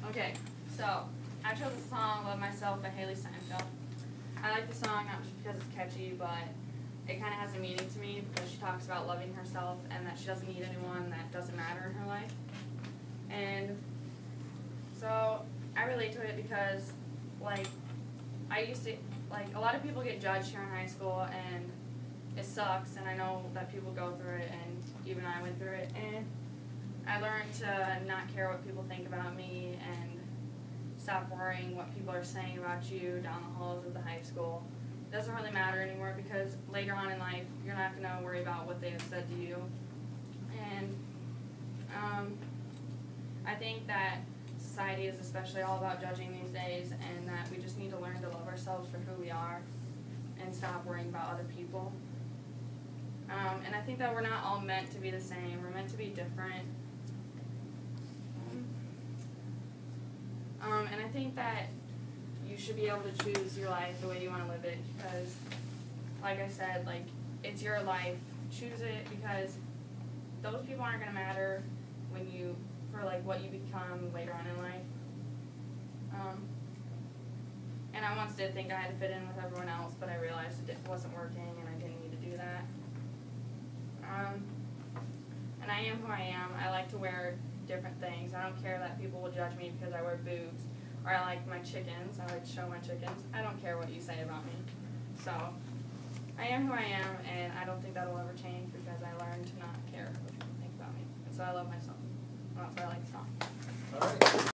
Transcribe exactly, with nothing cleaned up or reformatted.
Okay, so I chose the song Love Myself by Haley Steinfeld. I like the song not just because it's catchy, but it kind of has a meaning to me because she talks about loving herself and that she doesn't need anyone, that doesn't matter in her life. And so I relate to it because, like, I used to, like, a lot of people get judged here in high school and it sucks, and I know that people go through it, and even I went through it, and I learned to not care what people think about me and stop worrying what people are saying about you down the halls of the high school. It doesn't really matter anymore because later on in life, you're not going to worry about what they have said to you. And um, I think that society is especially all about judging these days, and that we just need to learn to love ourselves for who we are and stop worrying about other people. Um, and I think that we're not all meant to be the same. We're meant to be different. Um, and I think that you should be able to choose your life the way you want to live it because, like I said, like, it's your life. Choose it because those people aren't going to matter when you, for like what you become later on in life. Um, and I once did think I had to fit in with everyone else, but I realized it wasn't working and I didn't need to do that. Um, and I am who I am. I like to wear different things. I don't care that people will judge me because I wear boobs, or I like my chickens. I like to show my chickens. I don't care what you say about me. So I am who I am, and I don't think that will ever change because I learned to not care what people think about me. And so I love myself. And that's why I like the song. All right.